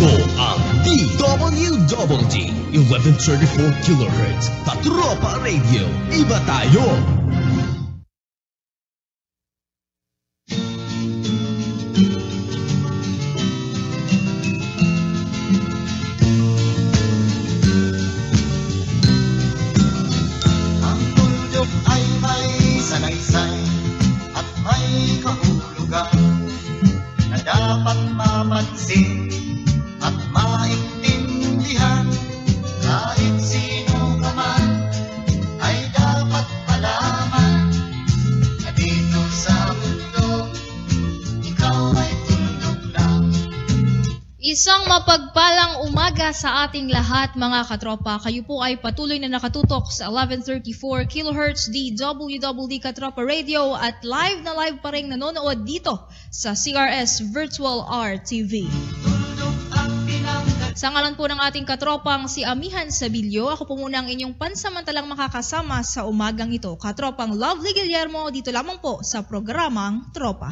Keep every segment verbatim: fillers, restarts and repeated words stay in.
Ito ang D W D D eleven thirty-four kilohertz Katropa Radio. Iba tayo! Ang tuldok ay may salaysay at may kahulugan na dapat mapansin at maintindihan. Kahit sino ka man ay dapat malaman na dito sa mundo ikaw ay tuldok lang. Isang mapagpalang umaga sa ating lahat mga katropa. Kayo po ay patuloy na nakatutok sa eleven thirty-four kilohertz D W D D Katropa Radio at live na live pa rin nanonood dito sa C R S Virtual R T V. Sa ngalan po ng ating katropang si Amihan Sabilio, ako po muna ang inyong pansamantalang makakasama sa umagang ito. Katropang Lovely Guillermo, dito lamang po sa programang Tropa.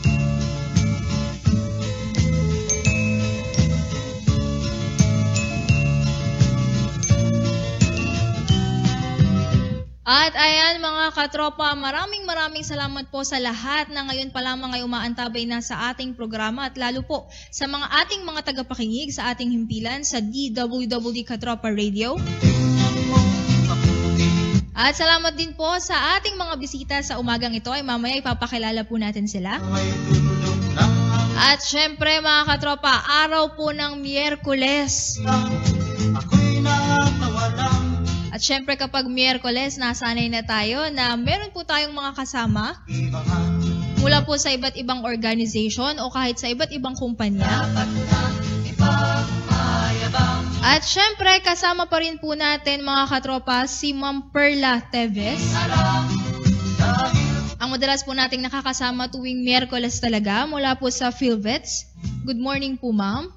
At ayan mga katropa, maraming maraming salamat po sa lahat na ngayon pa lamang ay umaantabay na sa ating programa at lalo po sa mga ating mga tagapakinig sa ating himpilan sa D W D D Katropa Radio. At salamat din po sa ating mga bisita sa umagang ito ay mamaya ipapakilala po natin sila. At syempre mga katropa, araw po ng Miyerkules. Ako'y natawa lang. At syempre kapag Miyerkules, nasanay na tayo na meron po tayong mga kasama mula po sa iba't ibang organization o kahit sa iba't ibang kumpanya. At syempre kasama pa rin po natin mga katropa si Ma'am Perla Teves. Ang madalas po nating nakakasama tuwing Miyerkules talaga mula po sa PhilVets. Good morning po ma'am.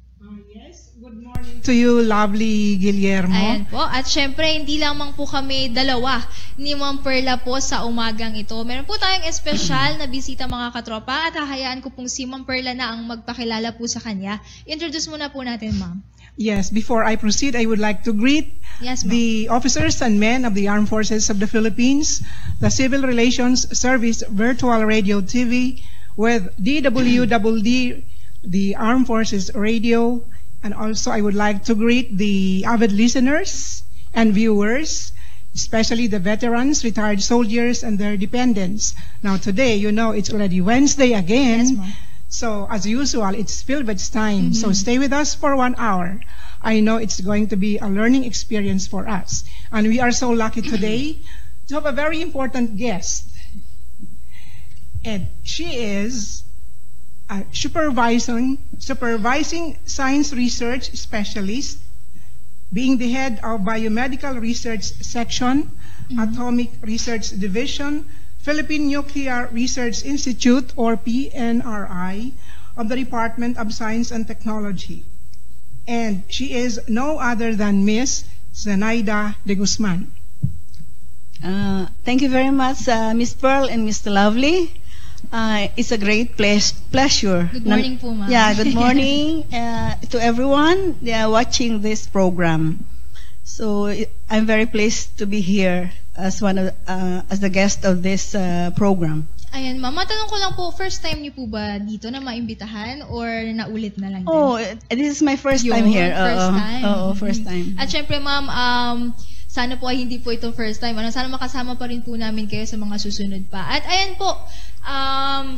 To you, lovely Guillermo. Ayan po. At syempre, hindi lamang po kami dalawa ni Ma'am Perla po sa umagang ito. Meron po tayong espesyal na bisita mga katropa at hahayaan ko pong si Ma'am Perla na ang magpakilala po sa kanya. Introduce muna po natin, ma'am. Yes, before I proceed, I would like to greet yes, the officers and men of the Armed Forces of the Philippines, the Civil Relations Service Virtual Radio T V, with D W D D, the Armed Forces Radio. And also, I would like to greet the avid listeners and viewers, especially the veterans, retired soldiers, and their dependents. Now, today, you know, it's already Wednesday again. Yes, ma'am. So, as usual, it's PhilVets time. Mm-hmm. So, stay with us for one hour. I know it's going to be a learning experience for us. And we are so lucky today to have a very important guest. And she is Uh, supervising, supervising science research specialist, being the head of Biomedical Research Section, mm-hmm. Atomic Research Division, Philippine Nuclear Research Institute, or P N R I, of the Department of Science and Technology. And she is no other than Miss Zenaida De Guzman. Uh, thank you very much, uh, Miss Pearl and Mister Lovely. Uh, it's a great ple- pleasure. Good morning po, ma'am. Yeah, good morning uh, to everyone uh, watching this program. So I'm very pleased to be here as one of uh, as the guest of this uh, program. Ayan, ma'am. Matanong ko lang po, first time niyo po ba dito na maimbitahan or naulit na lang din? Oh, this is my first Your time here. First uh, time. Oo, oh, first time. At syempre, ma'am, um, sana po ay hindi po ito first time. Ano, sana makasama pa rin po namin kayo sa mga susunod pa. At ayan po, um,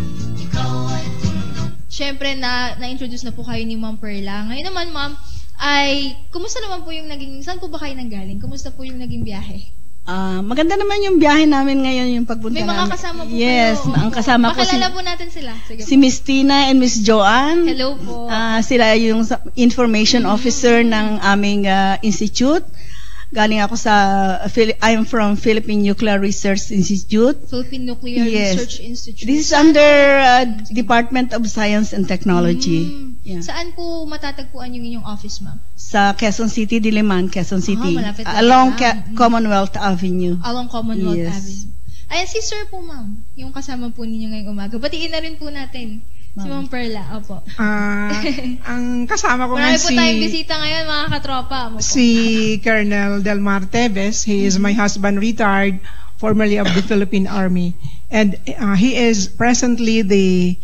syempre na, na-introduce na po kayo ni Ma'am Perla. Ngayon naman, ma'am, ay, kumusta naman po yung naging, saan po ba kayo nanggaling? Kumusta po yung naging biyahe? Uh, maganda naman yung biyahe namin ngayon, yung pagpunta namin. May mga namin. kasama po yes, kayo. Yes, ang kasama ko si... Pakilala po natin sila. Sige si Miss Tina and Miss Joanne. Hello po. Uh, sila yung information Mm-hmm. officer ng aming uh, institute. Galing ako sa, I'm from Philippine Nuclear Research Institute. Philippine Nuclear yes. Research Institute. This is under uh, Department of Science and Technology. Mm. Yeah. Saan po matatagpuan yung inyong office, ma'am? Sa Quezon City, Diliman, Quezon City. Ah, malapit along Ca- mm. Commonwealth Avenue. Along Commonwealth yes. Avenue. Ayan, si sir po, ma'am. Yung kasama po ninyo ngayong umaga. Batiin na rin po natin Si Ma'am Perla, opo. Ah, ang kasama ko Marami nga po si tayong bisita ngayon, mga katropa. Mo po. si Colonel Delmar Teves. He is my husband, retired, formerly of the Philippine Army, and uh, he is presently the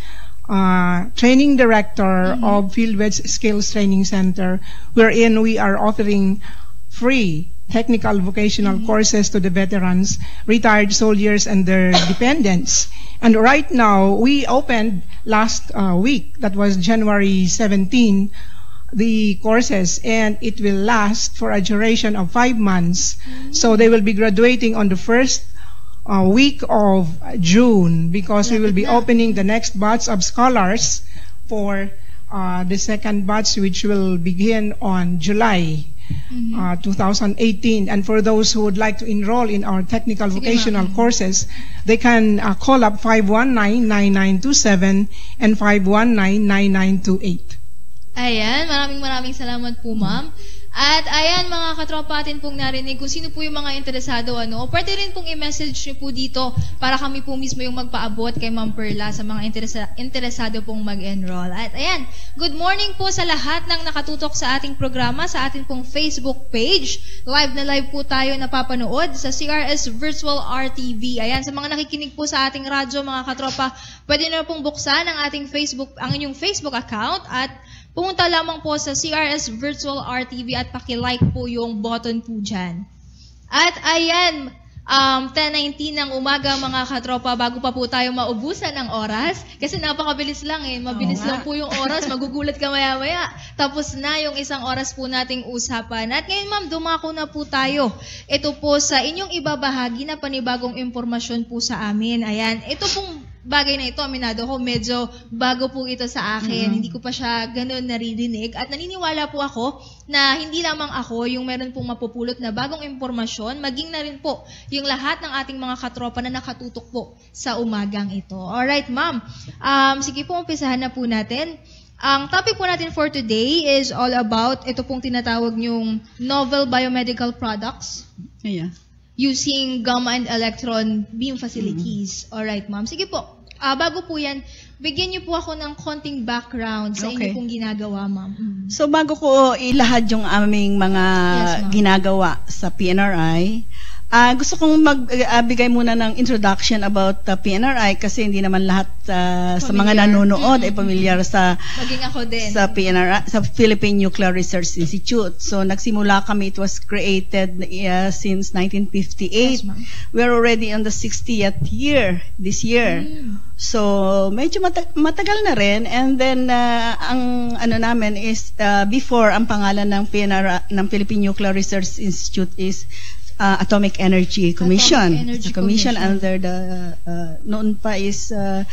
uh, training director Mhm. of Fieldwed's Skills Training Center, wherein we are offering free technical vocational Mhm. courses to the veterans, retired soldiers, and their dependents. And right now, we opened last uh, week, that was January seventeenth, the courses, and it will last for a duration of five months. So they will be graduating on the first uh, week of June, because we will be Lapit na. opening the next batch of scholars for uh, the second batch, which will begin on July Mhm. uh, two thousand eighteen. And for those who would like to enroll in our technical Sige, vocational ma'am. courses, they can uh, call up five one nine, nine nine two seven and five one nine, nine nine two eight. Ayan, maraming maraming salamat po, ma'am. At ayan, mga katropa, atin pong narinig kung sino po yung mga interesado, ano, o pwede rin pong i-message nyo po dito para kami po mismo yung magpaabot kay Ma'am Perla sa mga interesa- interesado pong mag-enroll. At ayan, good morning po sa lahat ng nakatutok sa ating programa, sa ating pong Facebook page. Live na live po tayo napapanood sa C R S Virtual R T V. Ayan, sa mga nakikinig po sa ating radyo, mga katropa, pwede na pong buksan ang ating Facebook, ang inyong Facebook account, at pumunta lamang po sa C R S Virtual R T V at paki-like po yung button po dyan. At ayan, um, ten nineteen ng umaga, mga katropa, bago pa po tayo maubusan ng oras, kasi napakabilis lang eh, mabilis Oo nga. lang po yung oras, magugulat ka maya-maya. Tapos na yung isang oras po nating usapan. At ngayon, ma'am, dumako na po tayo. Ito po sa inyong ibabahagi na panibagong impormasyon po sa amin. Ayan, ito pong bagay na ito, aminado ko, medyo bago po ito sa akin. Mhm. Hindi ko pa siya ganun naririnig. At naniniwala po ako na hindi lamang ako yung meron pong mapupulot na bagong impormasyon, maging na rin po yung lahat ng ating mga katropa na nakatutok po sa umagang ito. Alright, ma'am. Um, sige po, umpisahan na po natin. Ang topic po natin for today is all about ito pong tinatawag yung novel biomedical products Yeah. using gamma and electron beam facilities. Alright, ma'am. Sige po. Ah, bago po yan, bigyan niyo po ako ng konting background sa inyo Okay. pong ginagawa, ma'am. Mm. So bago ko ilahad yung aming mga Yes, ma'am. ginagawa sa P N R I, ah gusto kong magbigay muna ng introduction about the P N R I kasi hindi naman lahat ah, sa mga Familiar. nanonood ay Mm-mm. pamilyar sa Maging ako din. sa P N R I, sa Philippine Nuclear Research Institute. So nagsimula kami, it was created uh, since nineteen fifty-eight. Yes, ma'am. We're already on the sixtieth year this year. Mm. So medyo mata- matagal na rin, and then uh, ang ano namin is uh, before ang pangalan ng P N R I, ng Philippine Nuclear Research Institute is uh, Atomic Energy Commission. Atomic Energy It's a commission, Commission. under the uh, noon pa is uh,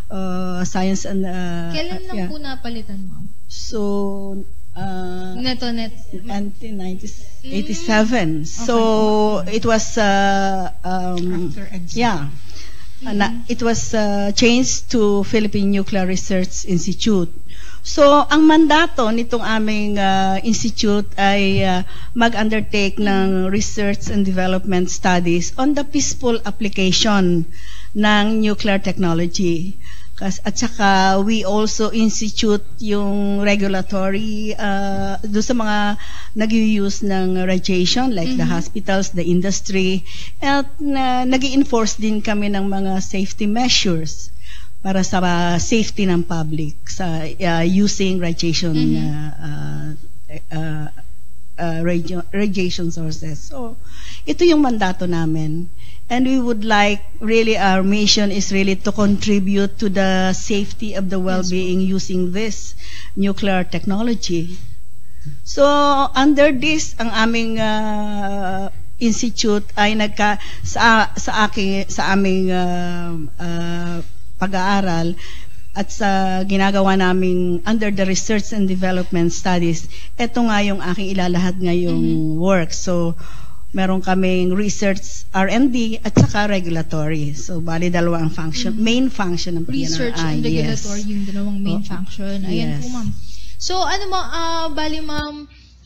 uh, Science and uh, Kailan lang yeah. po napalitan, ma'am? So uh, Neto net. until nineteen eighty-seven. So it was uh, um, After EDSA. yeah. Uh, na, it was uh, changed to Philippine Nuclear Research Institute. So, ang mandato nitong aming uh, institute ay uh, mag-undertake ng research and development studies on the peaceful application ng nuclear technology. Kas- At saka, we also institute yung regulatory uh, doon sa mga nag-use ng radiation, like the Mhm. hospitals, the industry, at na, nag-enforce din kami ng mga safety measures para sa uh, safety ng public sa uh, using radiation Mhm. uh, uh, uh, uh, radio- radiation sources. So, ito yung mandato namin. And we would like, really, our mission is really to contribute to the safety of the well-being using this nuclear technology. So, under this, ang aming uh, institute ay nagka, sa, sa, aking, sa aming uh, uh, pag-aaral at sa ginagawa naming under the research and development studies, ito nga yung aking ilalahad ngayong work. So, meron kaming research R and D at saka regulatory. So, bali dalawa ang function, main function ng P N R I. Research and regulatory, Yes. yung dalawang main Oo. function. Ayan Yes. po, ma'am. So, ano mo, ah, bali, ma'am,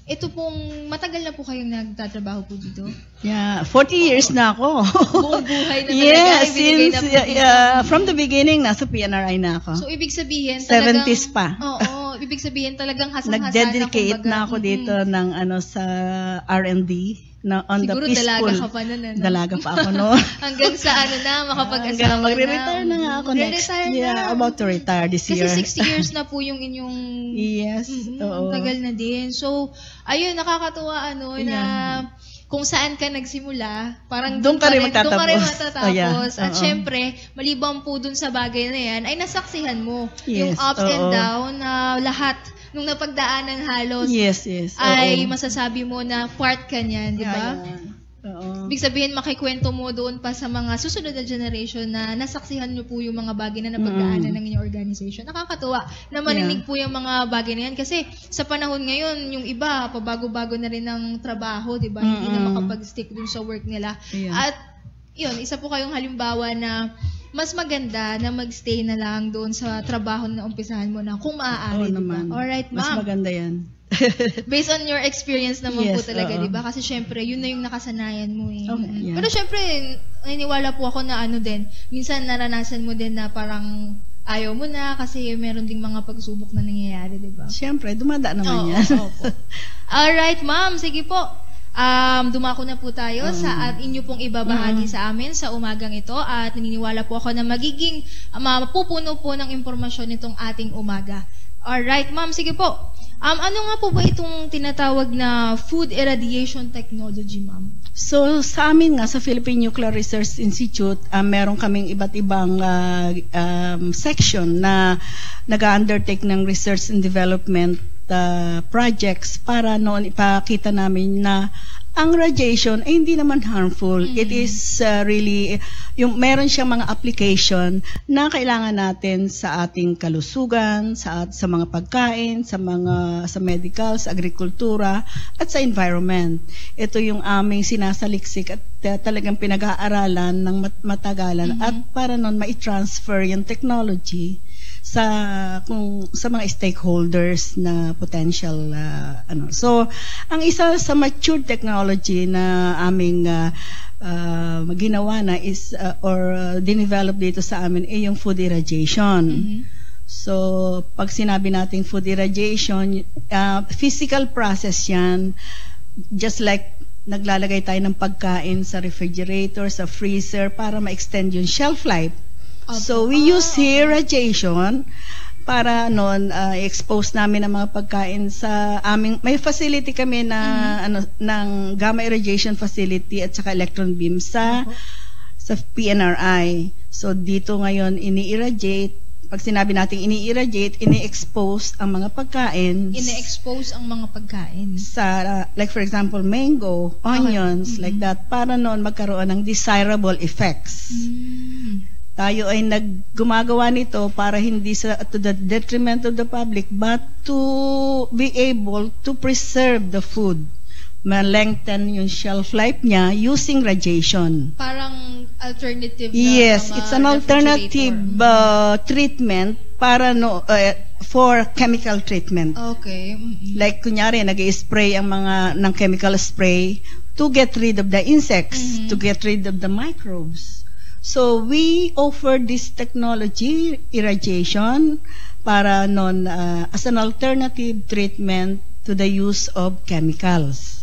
ito pong, matagal na po kayong nagtatrabaho po dito? Yeah, forty years na ako. Buong buhay na talaga. Yeah, ibinigay since, na po yeah, dito. yeah, from the beginning, nasa P N R I na ako. So, ibig sabihin, talagang, seventies pa. Oo, ibig sabihin, talagang hasang-hasa na, Nag-dedicate kumbaga. na ako dito Mm-mm. ng ano sa R and D na on Siguro the peaceful. dalaga ka pa nun, ano? Dalaga pa ako noon. Hanggang sa ano na, makapag-asawa Hanggang na. magre-retire na nga ako next. Magre-retire Yeah, na. about to retire this Kasi year. sixty years na po yung inyong... Yes, Mm-mm, oo. tagal na din. So, ayun, nakakatuwa ano, na Yeah. kung saan ka nagsimula, parang Doon ka rin Doon ka rin magtatapos. matatapos. Oh, yeah. At Oo. syempre, maliban po dun sa bagay na yan, ay nasaksihan mo Yes, yung ups and oo. down na lahat nung napagdaanan halos Yes, yes. ay oo. masasabi mo na part ka niyan, di ba? Yeah, yeah. Oo. Ibig sabihin, makikwento mo doon pa sa mga susunod na generation na nasaksihan nyo po yung mga bagay na napagdaanan ng inyong organization. Nakakatuwa na marinig Yeah. po yung mga bagay na yan. Kasi sa panahon ngayon, yung iba, pabago-bago na rin ng trabaho, di ba? Hindi na Mm-mm. makapag-stick dun sa work nila. Yeah. At yun, isa po kayong halimbawa na mas maganda na magstay na lang doon sa trabaho na umpisahan mo na kung maaari, Oo di ba? naman. Alright, Mas ma'am. maganda yan. Based on your experience naman po Yes, talaga, oo. di ba? Kasi syempre, yun na yung nakasanayan mo eh. Okay, Mm. yeah. Pero syempre, naniniwala po ako na ano din, minsan naranasan mo din na parang ayaw mo na kasi meron ding mga pagsubok na nangyayari, di ba? Siyempre, dumada naman Oo, yan. opo. Alright, ma'am. Sige po. Um, dumako na po tayo Mm. sa at inyo pong ibabahagi Mm. sa amin sa umagang ito at naniniwala po ako na magiging uh, mapupuno po ng impormasyon itong ating umaga. Alright, ma'am. Sige po. Um, ano nga po ba itong tinatawag na food irradiation technology, ma'am? So, sa amin nga, sa Philippine Nuclear Research Institute, uh, meron kaming iba't ibang uh, um, section na nag-undertake ng research and development uh, projects para noon ipakita namin na ang radiation ay hindi naman harmful. Mm-hmm. It is uh, really, yung meron siyang mga application na kailangan natin sa ating kalusugan, sa at sa mga pagkain, sa mga sa medical, sa agrikultura at sa environment. Ito yung aming sinasaliksik at uh, talagang pinag-aaralan ng mat- matagalan Mm-hmm. at para noon mai-transfer yung technology sa kung sa mga stakeholders na potential uh, ano. So, ang isa sa mature technology na aming uh, uh, ginawa na is uh, or uh, dinevelop dito sa amin ay yung food irradiation. Mhm. So, pag sinabi nating food irradiation, uh, physical process 'yan, just like naglalagay tayo ng pagkain sa refrigerator, sa freezer para ma-extend yung shelf life. Opo. So, we Ah, use here radiation para noon uh, expose namin ang mga pagkain sa aming may facility kami na ano ng gamma irradiation facility at saka electron beam sa sa P N R I. So, dito ngayon ini-irradiate. Pag sinabi nating ini-irradiate, ini-expose ang mga pagkain Ine-expose ang mga pagkain. sa uh, like for example mango, onions, Okay. like that para noon magkaroon ng desirable effects. Mm. Tayo ay naggumagawa nito para hindi sa to the detriment of the public but to be able to preserve the food. Ma-lengthen yung shelf life niya using radiation. Parang alternative na Yes, mga it's an alternative refrigerator. uh, treatment para no uh, for chemical treatment. Okay. Mm-mm. Like kunyari nag-i-spray ang mga ng chemical spray to get rid of the insects, Mhm. to get rid of the microbes. So we offer this technology irradiation para non uh, as an alternative treatment to the use of chemicals.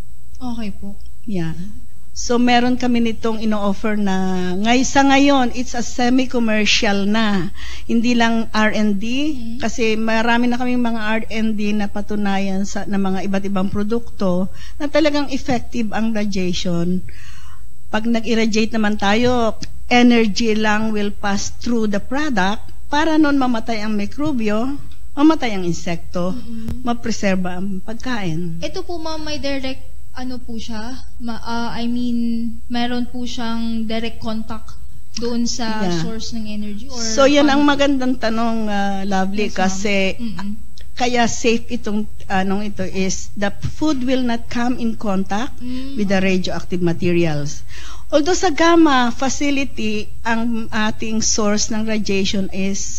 Okay po. Yeah. So meron kami nitong ino-offer na ngay sa ngayon it's a semi-commercial na. Hindi lang R and D Mhm. kasi marami na kaming mga R and D na patunayan sa na mga iba't ibang produkto na talagang effective ang radiation. Pag nag-irradiate naman tayo, energy lang will pass through the product para noon mamatay ang mikrobyo, mamatay ang insekto, Mm-mm. mapreserba ang pagkain. Ito po ma'am, may direct, ano po siya? Ma, ah, I mean, meron po siyang direct contact doon sa Yeah. source ng energy? Or So yan ang paano- magandang tanong, uh, Lovely, Yes, ma'am. kasi Mm-mm. kaya safe itong anong ito is the food will not come in contact Mm. with the radioactive materials. Although sa gamma facility, ang ating source ng radiation is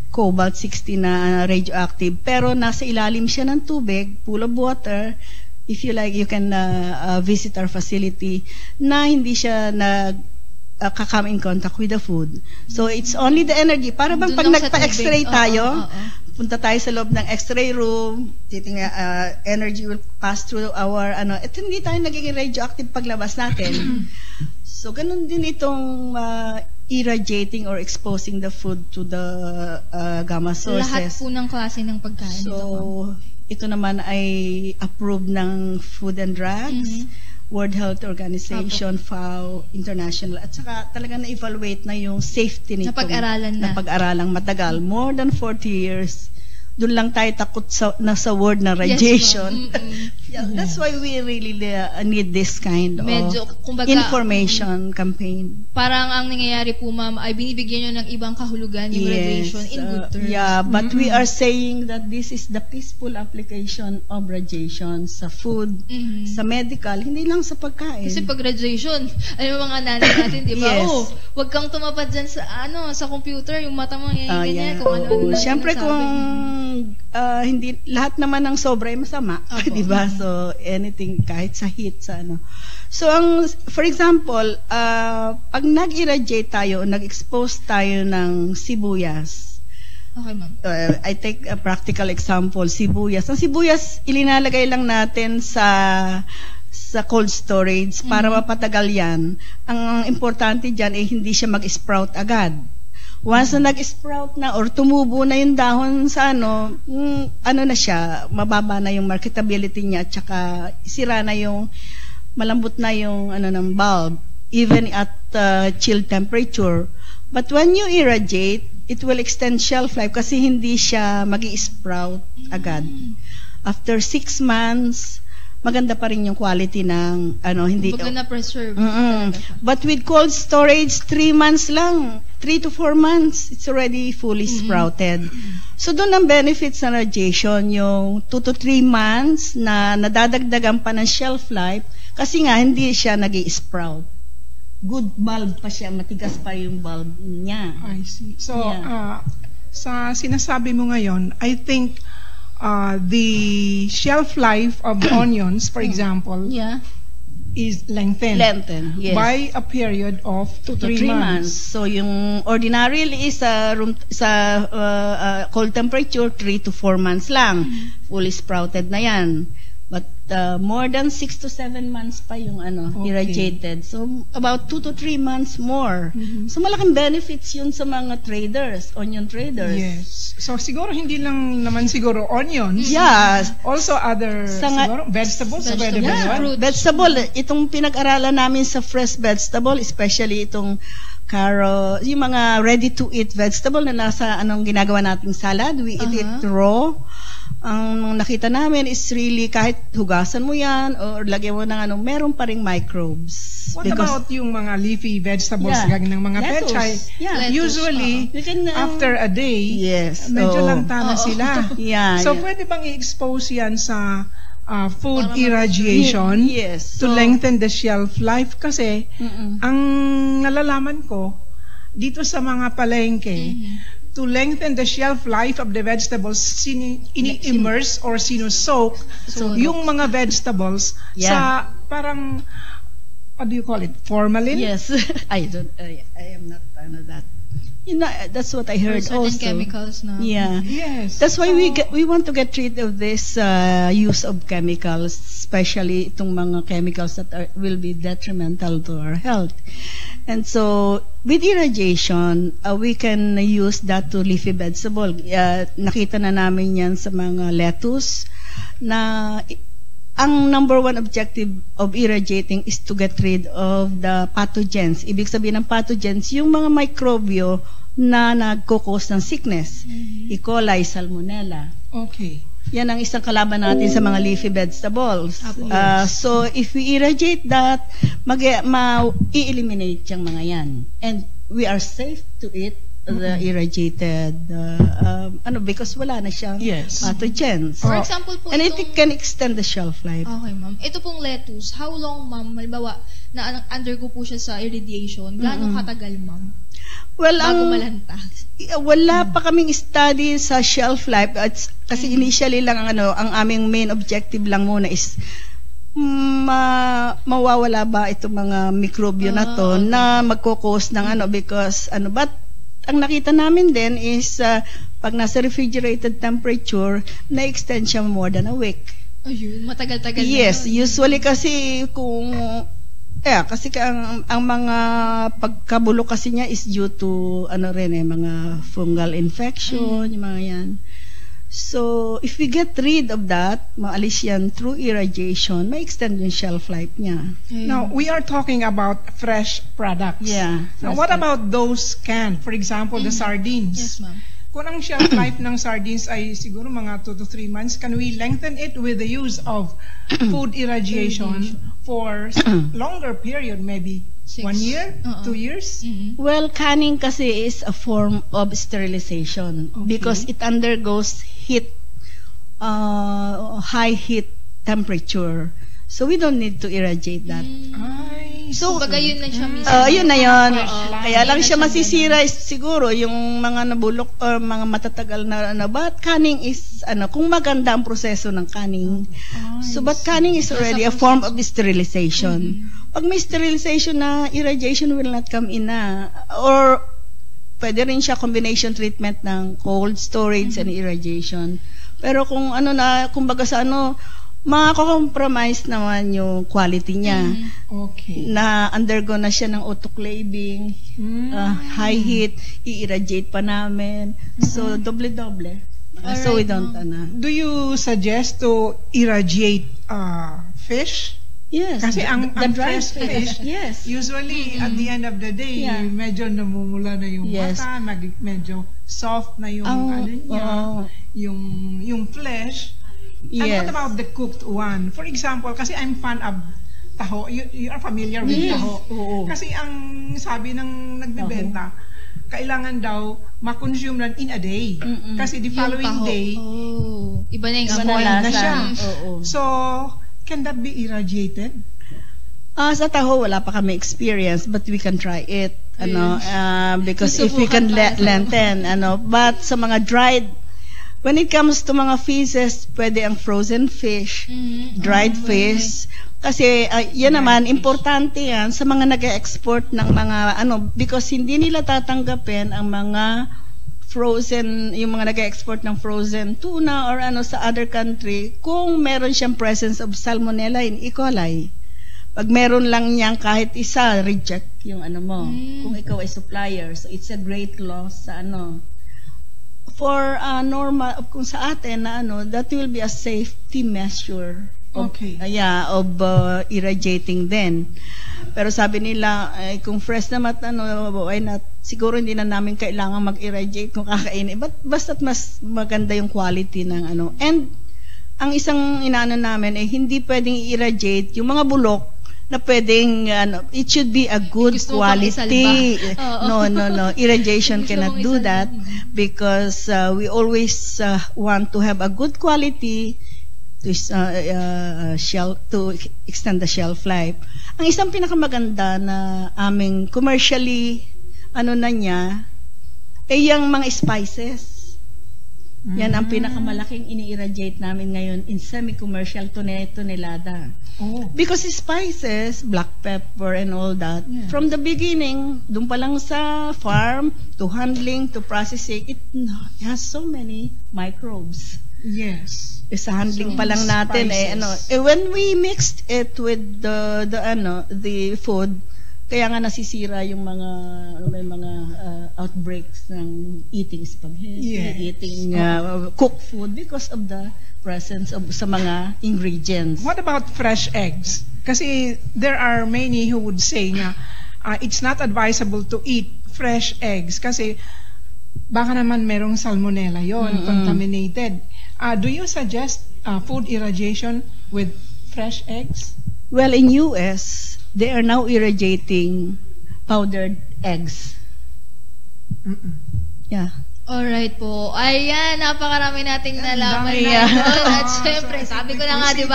cobalt sixty na radioactive, pero nasa ilalim siya ng tubig, full of water. If you like, you can uh, uh, visit our facility na hindi siya nag uh, kakam in contact with the food. So it's only the energy. Para bang Doon pag lang sa nagpa-x-ray tubig. tayo, Oo, oo, oo. punta tayo sa loob ng x-ray room, titingnan, uh, energy will pass through our, ano, at hindi tayo nagiging radioactive paglabas natin. So, ganun din itong uh, irradiating or exposing the food to the uh, gamma sources. Lahat po ng klase ng pagkain. So, ito, ma'am. ito naman ay approved ng Food and Drugs, Mhm. World Health Organization, F A O, International, at saka talaga na-evaluate na yung safety nito. Napag-aralan na. Napag-aralang matagal. More than forty years. Doon lang tayo takot sa, na sa word na radiation. Yes, ma'am. Mm-mm. Yeah, that's why we really uh, need this kind Medyo, of kumbaga, information campaign. Parang ang nangyayari po, ma'am, ay binibigyan nyo ng ibang kahulugan yung radiation in good uh, terms. yeah, but we are saying that this is the peaceful application of radiation sa food, Mhm. sa medical, hindi lang sa pagkain. Kasi pag radiation, alam mo mga nanay natin, di ba? Yes. Oh, wag kang tumapad dyan sa, ano, sa computer, yung mata mo, yan, Ah, ganyan, yeah. kung ano-ano na Siyempre sinasabi. kung ah, hindi lahat naman ng sobra ay masama, Opo. 'di ba? So anything kahit sa heat sa ano. So ang for example, ah, pag nag-irradiate tayo, nag-expose tayo ng sibuyas. Okay, ma'am. Uh, I take a practical example, sibuyas. Ang sibuyas ilinalagay lang natin sa sa cold storage para Mhm. mapatagal 'yan. Ang importante diyan ay hindi siya mag-sprout agad. Once na nag-sprout na or tumubo na yung dahon sa ano, mm, ano na siya, mababa na yung marketability niya at saka sira na yung, malambot na yung ano ng bulb, even at uh, chill temperature. But when you irradiate, it will extend shelf life kasi hindi siya magi-sprout agad. After six months, maganda pa rin yung quality ng ano, hindi... Kumbaga na-preserve. Mm-mm. talaga siya. But with cold storage, three months lang. Three to four months, it's already fully Mm-hmm. sprouted. So, doon ang benefits ng radiation, yung two to three months na nadadagdagan pa ng shelf life kasi nga, hindi siya nag-i-sprout. Good bulb pa siya, matigas pa yung bulb niya. I see. So, Yeah. uh, sa sinasabi mo ngayon, I think uh, the shelf life of onions, for example, Yeah. is lengthened Lengthen, yes. by a period of two to to three, months. So yung ordinarily is sa room sa uh, uh, cold temperature three to four months lang. Fully sprouted na 'yan. But uh, more than six to seven months pa yung ano Okay. irradiated. So about two to three months more. Mhm. So malaking benefits yun sa mga traders, onion traders. Yes. So siguro hindi lang naman siguro onions. Yes. Also other Sa nga- siguro vegetables, Vegetables. pwede ba Yeah, yun? Fruits. vegetable. Itong pinag-aralan namin sa fresh vegetable, especially itong carrot, yung mga ready-to-eat vegetable na nasa anong ginagawa nating salad, we eat it Uh-huh. raw. Ang nakita namin is really kahit hugasan mo yan or lagyan mo ng ano, meron pa ring microbes. What about yung mga leafy vegetables Yeah. gagawin ng mga Lettuce. pechay? Yeah. Lettuce, Usually, You can, um, after a day, Yes. medyo Oo. lanta na Oo. sila. Yeah, So yeah. pwede bang i-expose yan sa uh, food Para irradiation Yes. to So, lengthen the shelf life? Kasi Mm-mm. ang nalalaman ko dito sa mga palengke, to lengthen the shelf life of the vegetables, sini, ini-immerse or sino-soak So, yung mga vegetables Yeah. sa parang, what do you call it, formalin? Yes. I don't, I, I am not fan of that. You know, that's what I heard certain also. chemicals na. Yeah. Yes. That's why we So, get, we want to get rid of this uh, use of chemicals, especially itong mga chemicals that are, will be detrimental to our health. And so, with irradiation, uh, we can use that to leafy vegetable. Uh, nakita na namin yan sa mga lettuce na i- ang number one objective of irradiating is to get rid of the pathogens. Ibig sabihin ng pathogens, yung mga microbio na nagkukos ng sickness. E. coli, salmonella. okay. Yan ang isang kalaban natin sa mga leafy vegetables. Apo. Uh, so, if we irradiate that, mag ma i-eliminate yung mga yan. And we are safe to eat the irradiated, uh, um, ano, because wala na siyang Yes. pathogens. For example po, And it itong... can extend the shelf life. Okay, ma'am. Ito pong lettuce, how long, ma'am, halimbawa, na undergo po siya sa irradiation, gaano Mm-mm. katagal, ma'am? Well, bago ang, malanta? wala pa kaming study sa shelf life. At, kasi initially lang ang, ano, ang aming main objective lang muna is ma mawawala ba itong mga mikrobyo na to Ah, okay. na magkukos ng ano because ano but ang nakita namin din is uh, pag nasa refrigerated temperature na-extend siya more than a week. Ayun, matagal-tagal na Yes, yun. usually kasi kung eh kasi ka- ang, ang mga pagkabulok kasi niya is due to ano rin eh mga fungal infection, yung mga yan. So, if we get rid of that, maalis yan through irradiation, may extend yung shelf life niya. Ayun. Now, we are talking about fresh products. Yeah. Now, what about those canned? For example, the sardines. Yes, ma'am. Kung ang shelf life ng sardines ay siguro mga two to three months, can we lengthen it with the use of food irradiation for s- longer period, maybe Six. one year, Uh-uh. two years? Mhm. Well, canning kasi is a form of sterilization Okay. because it undergoes heat, uh, high heat temperature. So, we don't need to irradiate that. Ay, So, Kumbaga yun na siya mismo. Uh, yun na yun. Oo. Kaya lang Yun siya na masisira is siguro yung mga nabulok or mga matatagal na ano. But canning is, ano, kung maganda ang proseso ng canning. So, but canning is already a form of sterilization. Pag may sterilization na, irradiation will not come in na. Or, pwede rin siya combination treatment ng cold storage and irradiation. Pero kung ano na, kumbaga sa ano, makakompromise naman yung quality niya. Okay. Na undergo na siya ng autoclaving, Mm. uh, high heat, i-irradiate pa namin. So, doble-doble. Uh, so, we Alright, don't, ma'am. ano. Do you suggest to irradiate uh, fish? Yes. Kasi the, ang- the ang dried fresh fish. fish, Yes. Usually, at the end of the day, Yeah. medyo namumula na yung Yes. mata, mag- medyo soft na yung Ang- ano niya, oo. yung yung flesh. And Yes. what about the cooked one? For example, kasi I'm fan of taho. You, you are familiar with Yes. taho. Oo. Kasi ang sabi ng nagbebenta, kailangan daw ma-consume lang in a day. Mm-mm. Kasi the Yung following taho. day, Oh. Iba na yung Iba na amoy. na lasa. siya. Oo. so can that be irradiated? Ah, sa taho, wala pa kami experience, but we can try it. Ano, uh, because if we can Susubukan le- pa. lengthen, ano, but sa mga dried, when it comes to mga fishes, pwede ang frozen fish, Mhm. dried Oh, fish. Kasi uh, yan naman, importante yan sa mga nag-export ng mga ano, because hindi nila tatanggapin ang mga frozen, yung mga nag-export ng frozen tuna or ano sa other country kung meron siyang presence of salmonella in E. coli. Pag meron lang niyang kahit isa, reject yung ano mo. Mm. Kung ikaw ay supplier. So it's a great loss sa ano. For uh, normal, kung sa atin na ano, that will be a safety measure. Of, Okay. uh, yeah, of uh, irradiating then. Pero sabi nila, ay, kung fresh naman, ano, why not? Siguro hindi na namin kailangan mag-irradiate kung kakainin. But basta't mas maganda yung quality ng ano. And ang isang inaano namin ay hindi pwedeng i-irradiate yung mga bulok na pwedeng ano, it should be a good Gusto mo pang quality. isalba. Oo. No, no, no. Irradiation Gusto cannot mong do isalba. that because uh, we always uh, want to have a good quality to uh, uh, shell to extend the shelf life. Ang isang pinakamaganda na aming commercially ano na niya ay yung mga spices. Yan ang pinakamalaking ini-irradiate namin ngayon in semi-commercial tone- tonelada. Oh. Because spices, black pepper and all that, Yeah. from the beginning, doon pa lang sa farm, to handling, to processing, it has so many microbes. Yes. Eh, sa handling So, pa lang natin spices. eh ano eh, when we mixed it with the the ano the food kaya nga nasisira yung mga may mga uh, outbreaks ng eating spaghetti, Yes. eating uh, cooked food because of the presence of sa mga ingredients. What about fresh eggs? Kasi there are many who would say nga uh, it's not advisable to eat fresh eggs kasi baka naman merong salmonella yon, Mm-mm. contaminated. Uh, do you suggest uh, food irradiation with fresh eggs? Well, in U S, they are now irradiating powdered eggs. Mm-mm. Yeah. Alright po. Ayan, napakarami nating nalaman dami. na doon. At syempre, sabi ko na nga, di ba,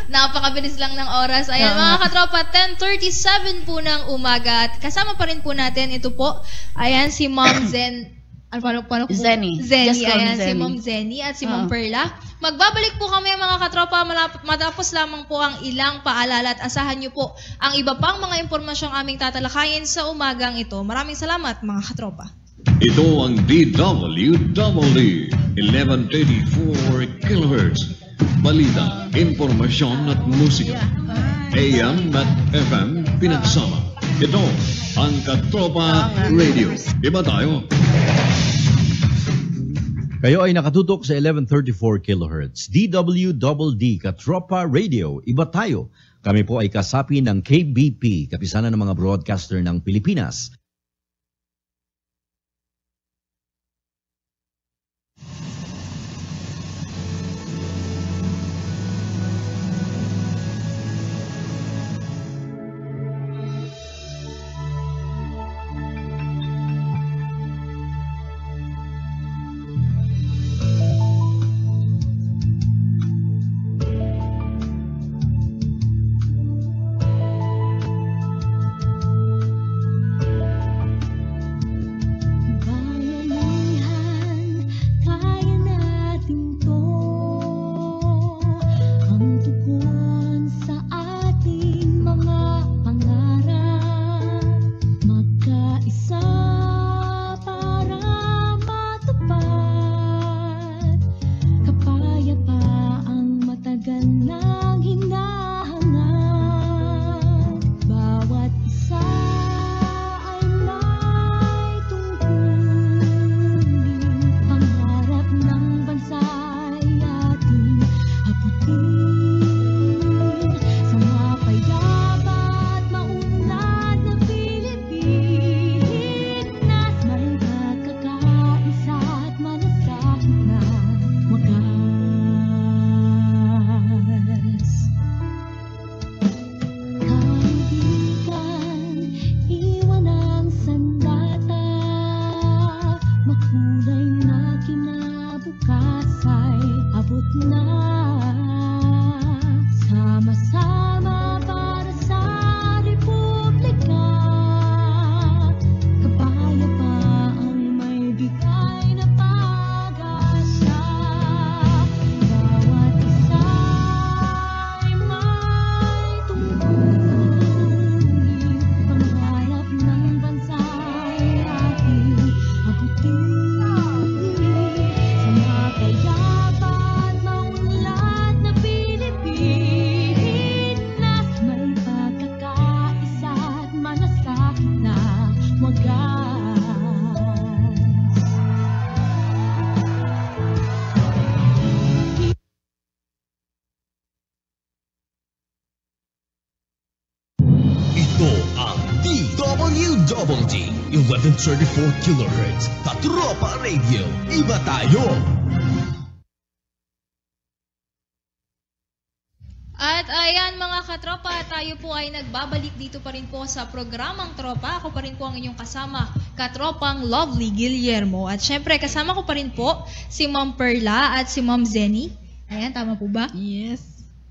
Napakabilis lang ng oras. Ayan, mga katropa, ten thirty-seven po ng umaga. At kasama pa rin po natin, ito po, ayan, si Ma'am Zen. Ano, paano, paano po? Zenny. Zenny, Just call me ayan, si Zenny. Ma'am Zenny at si Ma'am Oo. Perla. Magbabalik po kami mga katropa, malap- matapos lamang po ang ilang paalala at asahan niyo po ang iba pang mga impormasyong aming tatalakayin sa umagang ito. Maraming salamat mga katropa. Ito ang D W D D, eleven eighty-four kilohertz. Balita, impormasyon at musika. A M at F M pinagsama. Ito ang Katropa Radio. Iba tayo. Kayo ay nakatutok sa eleven thirty-four kilohertz. D W D D Katropa Radio. Iba tayo. Kami po ay kasapi ng K B P, kapisanan ng mga broadcaster ng Pilipinas. D W D D, eleven thirty-four kilohertz. Katropa Radio. Iba tayo. At ayan mga katropa, tayo po ay nagbabalik dito pa rin po sa programang Tropa. Ako pa rin po ang inyong kasama, katropang Lovely Guillermo. At syempre kasama ko pa rin po si Ma'am Perla at si Ma'am Zenny. Ayan, tama po ba? Yes.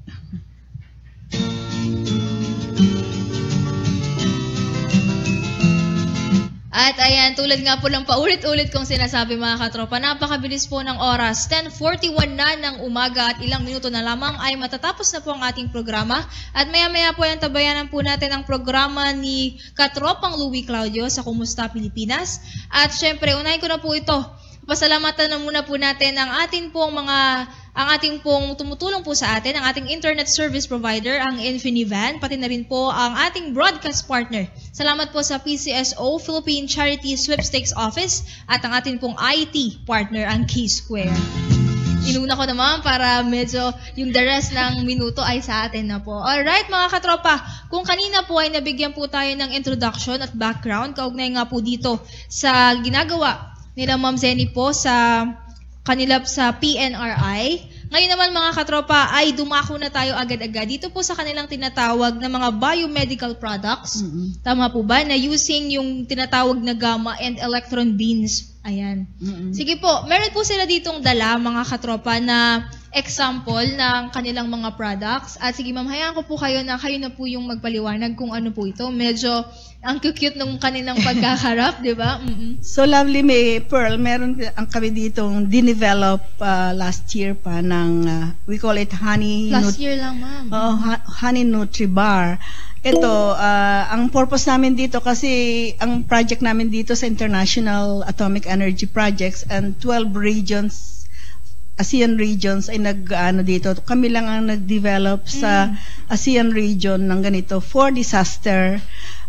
At ayan, tulad nga po ng paulit-ulit kong sinasabi mga katropa, napakabilis po ng oras. ten forty-one na ng umaga at ilang minuto na lamang ay matatapos na po ang ating programa. At maya-maya po yan, tabayanan po natin ang programa ni Katropang Louie Claudio sa Kumusta Pilipinas. At syempre, unahin ko na po ito. Pasalamatan na muna po natin ang ating pong mga, ang ating pong tumutulong po sa atin, ang ating internet service provider, ang Infinivan, pati na rin po ang ating broadcast partner. Salamat po sa P C S O, Philippine Charity Sweepstakes Office, at ang ating pong I T partner, ang K-Square. Inuna ko naman para medyo yung the rest ng minuto ay sa atin na po. Alright mga katropa, kung kanina po ay nabigyan po tayo ng introduction at background, kaugnay nga po dito sa ginagawa nila Ma'am Zenny po sa kanila sa P N R I. Ngayon naman mga katropa ay dumako na tayo agad-agad dito po sa kanilang tinatawag na mga biomedical products. Mm-mm. Tama po ba? Na using yung tinatawag na gamma and electron beams. Ayan. Mm-mm. Sige po, meron po sila ditong dala mga katropa na example ng kanilang mga products. At sige ma'am, hayaan ko po kayo na kayo na po yung magpaliwanag kung ano po ito. Medyo ang cute ng kanilang pagkakarap, di ba? Mm-mm. So lovely, may Pearl, meron ang kami ditong dinevelop uh, last year pa ng, uh, we call it honey. Last nut- year lang ma'am. Oh, ha- honey Nutri Bar. Ito, uh, ang purpose namin dito kasi ang project namin dito sa International Atomic Energy Projects and twelve regions, ASEAN regions ay nag-ano dito. Kami lang ang nag-develop sa ASEAN region ng ganito for disaster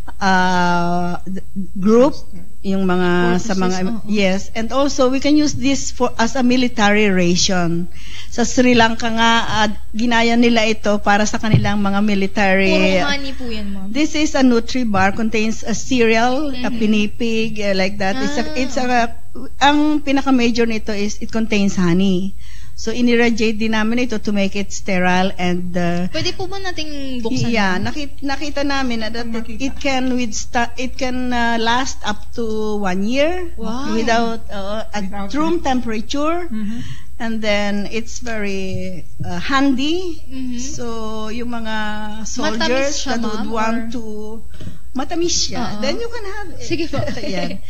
uh, group, yung mga sa mga yes, and also we can use this for as a military ration. Sa Sri Lanka nga uh, ginaya nila ito para sa kanilang mga military. Puro honey po yan, ma'am. This is a Nutri Bar, contains a cereal, Mm-hmm. a pinipig, uh, like that. It's a, Ah. it's a, ang pinaka-major nito is it contains honey. So inirradiate din namin ito to make it sterile and uh, Pwede po ba nating buksan? yeah, ma'am? nakita, nakita namin na that Makita. it can withstand, it can uh, last up to one year Wow. without uh, at Without- room temperature. Mhm. And then it's very uh, handy. Mhm. So yung mga Matamis soldiers siya, that would ma'am, want or- to matamis siya, Oo. then you can have it. Sige po. Yan.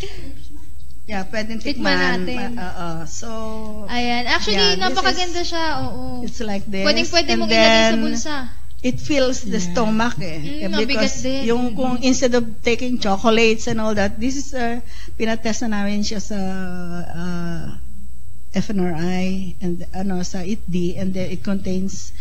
Yeah, pwedeng Tikman tikman. natin. Ma- oo. So Ayan. Actually, Yeah, this napakaganda is- siya. Oo. it's like this. Pwedeng pwede And mong ilagay sa then, bulsa. it fills the Yeah. stomach eh. Mm, Yeah, mabigat because din. yung kung instead of taking chocolates and all that, this is uh, pinatest na namin siya sa uh, F N R I and ano sa I T D, and then it contains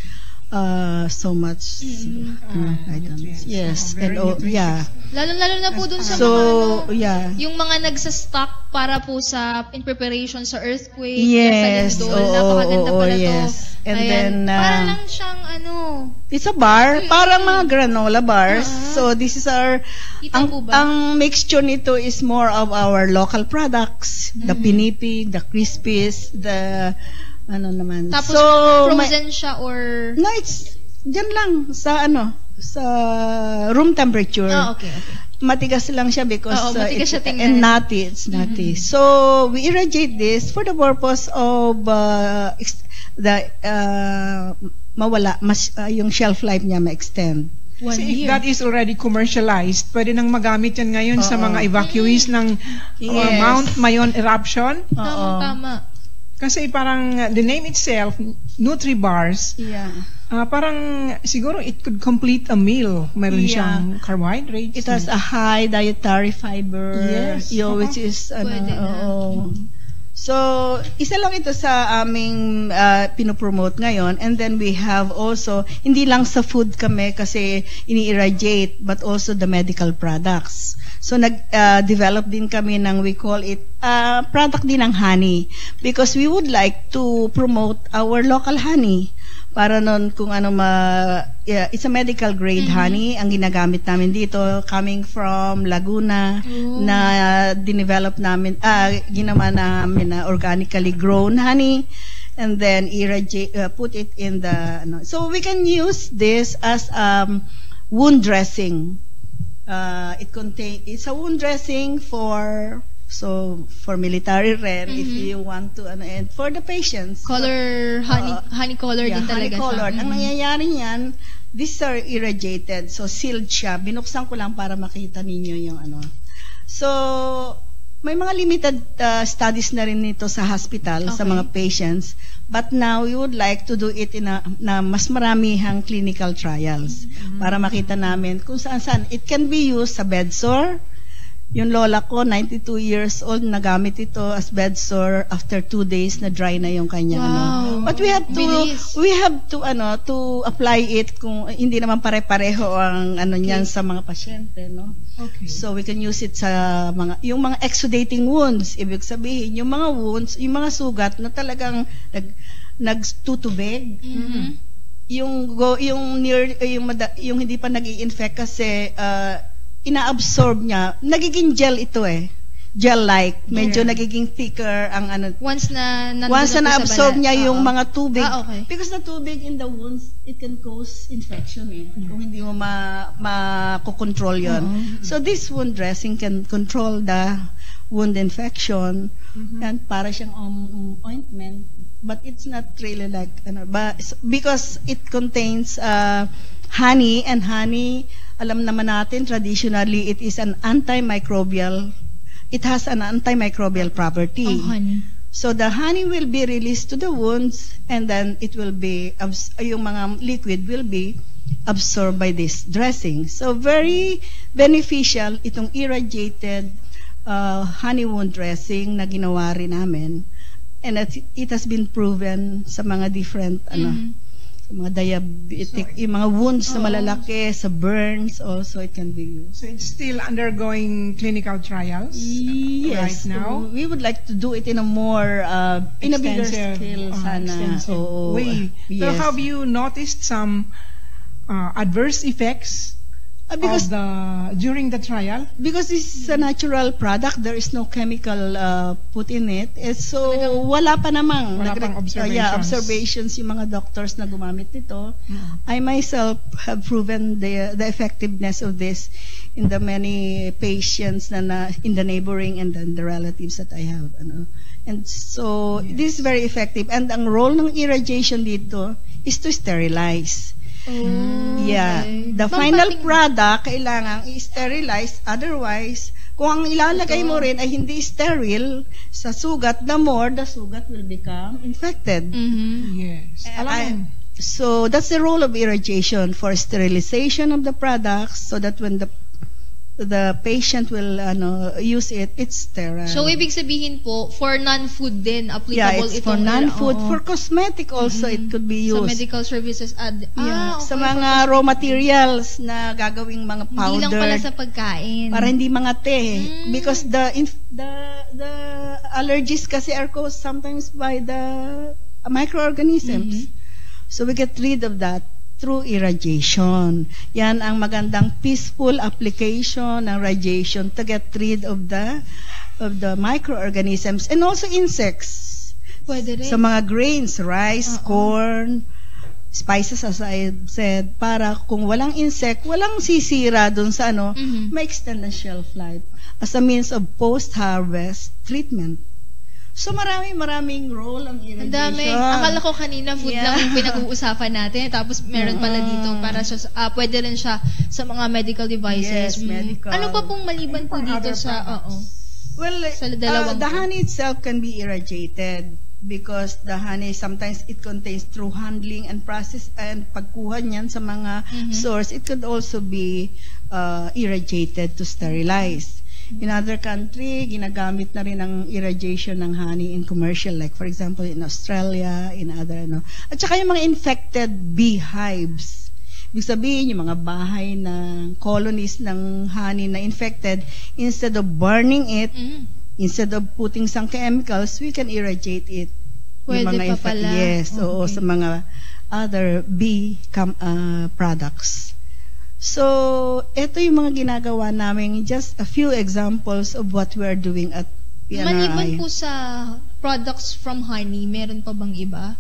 uh, so much Mm. uh, items. nutrients. Yes, Oh, and very oh, nutritious. yeah. Lalo-lalo na po dun sa So, mga ano, yeah. yung mga nagsa-stock para po sa in preparation sa earthquake, Yes, sa lindol, oo, napakaganda oo, pala to. yes. And Ayan. then, uh, Parang lang siyang ano, It's a bar, parang mga granola bars. Ah. So this is our Kita ang, po ba? ang mixture nito is more of our local products, the Mhm. pinipig, the crispies, the ano naman. tapos so may- frozen siya or no, it's diyan lang sa ano, sa room temperature. Ah, okay, okay. Matigas lang siya because Oo, matigas uh, siya it's, tingnan. and nutty, it's nutty. Mhm. So we irradiate this for the purpose of uh, ex- the uh, mawala mas uh, yung shelf life niya ma-extend. One So if year. that is already commercialized, pwede nang magamit yan ngayon sa Oo. mga evacuees ng uh, Yes. Mount Mayon eruption. Oo. Tama, tama. Kasi parang uh, the name itself, Nutri Bars, Yeah. uh, parang siguro it could complete a meal. Meron Yeah. siyang carbohydrates. It has a high dietary fiber, Yes. yo, Oo. which is ano, Pwede na. oo. So, isa lang ito sa aming uh, pinopromote ngayon, and then we have also, hindi lang sa food kami kasi ini-irradiate, but also the medical products. So, nag-develop din kami ng, we call it, uh, product din ng honey, because we would like to promote our local honey. Para nun kung ano ma yeah, it's a medical grade Mhm. honey ang ginagamit namin dito, coming from Laguna, Oh. na uh, dinevelop namin ah ginawa namin na organically grown honey, and then irradiate uh, put it in the ano. So we can use this as um wound dressing. Uh, it contain it's a wound dressing for so for military ren if Mhm. you want to ano, and for the patients. Color, honey, Oo. honey color Yeah, din talaga honey colored. siya. Ang Mhm. nangyayari niyan, these are irradiated, so sealed siya. Binuksan ko lang para makita ninyo yung ano. So, may mga limited uh, studies na rin nito sa hospital, sa Okay. mga patients. But now, we would like to do it in a, na mas maramihang clinical trials para makita namin kung saan-saan. It can be used sa bedsore. Yung lola ko, ninety-two years old, nagamit ito as bedsore after two days na dry na yung kanya. Wow. Ano. But we have to, Bilis. we have to, ano, to apply it kung hindi naman pare-pareho ang ano niyan sa mga pasyente, no? Okay. So we can use it sa mga, yung mga exudating wounds, ibig sabihin, yung mga wounds, yung mga sugat na talagang nag, nagtutubig, Mhm. yung go, yung near, yung, mada, yung hindi pa nag-i-infect kasi, uh, ina-absorb niya, nagiging gel ito eh. Gel-like. Medyo Yeah. nagiging thicker ang ano. Once na nandun Once na po na sa na-absorb balat. niya yung Oo. mga tubig. Ah, okay. Because the tubig in the wounds, it can cause infection eh. Kung hindi mo ma, ma-control yun. Oo. So this wound dressing can control the wound infection. Mhm. And para siyang um, um, ointment. but it's not really like, ano, but, because it contains uh, honey, and honey, alam naman natin, traditionally, it is an antimicrobial, it has an antimicrobial property. Ang honey. So the honey will be released to the wounds, and then it will be, abs- yung mga liquid will be absorbed by this dressing. So very beneficial itong irradiated uh, honey wound dressing na ginawa rin namin. And it, it has been proven sa mga different, ano, Mhm. mga diabetic, yung mga wounds na malalaki, sa burns, also it can be used. So it's still undergoing clinical trials Yes. right now. We would like to do it in a more, uh, in a bigger Extensive, scale, uh, sana. extensive Oo. way. So Yes. have you noticed some uh, adverse effects Uh, because of the during the trial? because this is a natural product, there is no chemical uh, put in it. Eh, so wala pa namang Wala nagre- pang uh, yeah, observations. observations yung mga doctors na gumamit nito. Mm. I myself have proven the the effectiveness of this in the many patients na, na in the neighboring and then the relatives that I have, ano. And so this is very effective, and ang role ng irradiation dito is to sterilize. Oh, Yeah. okay. The Ma'am, final pating- product, kailangan i-sterilize. Otherwise, kung ang ilalagay mo rin ay hindi sterile, sa sugat, the more, the sugat will become infected. Mhm. Yes. Eh, Alam I- mo, So, that's the role of irradiation for sterilization of the products so that when the the patient will ano use it, it's sterile. So, ibig sabihin po, for non-food din, applicable yeah, it's for itong- non-food. Oo. For cosmetic also, it could be Sa used. medical services ad. Yeah, Ah, okay. sa mga raw materials na gagawing mga Hindi lang pala powder. sa pagkain. Para hindi mangate. Mm. Because the inf- the the allergies kasi are caused sometimes by the microorganisms. So we get rid of that through irradiation. Yan ang magandang peaceful application ng radiation to get rid of the of the microorganisms and also insects. Pwede rin. Sa mga grains, rice, Oo. corn, spices as I said, para kung walang insect, walang sisira dun sa ano, Mhm. ma-extend ang shelf life as a means of post-harvest treatment. So marami maraming role ang Ang irradiation. dami. Akala ko kanina food Yeah. lang yung pinag-uusapan natin. Tapos meron pala Mm. dito para sa, ah, pwede rin siya sa mga medical devices. Yes, Mm. medical. Ano pa pong maliban po For dito other sa, products. oo. Well, Sa uh, dalawang the to. honey itself can be irradiated because the honey sometimes it contains through handling and process and pagkuha niyan sa mga Mhm. source, it could also be uh, irradiated to sterilize. In other country, ginagamit na rin ang irradiation ng honey in commercial, like for example in Australia, in other, ano. At saka yung mga infected beehives. Ibig sabihin, yung mga bahay ng colonies ng honey na infected, instead of burning it, Mm. instead of putting some chemicals, we can irradiate it. Pwede pa infect- pala. Yes, oo, Okay. sa mga other bee com- uh, products. So, ito yung mga ginagawa namin, just a few examples of what we are doing at P N R I. Maliban po sa products from honey, meron pa bang iba?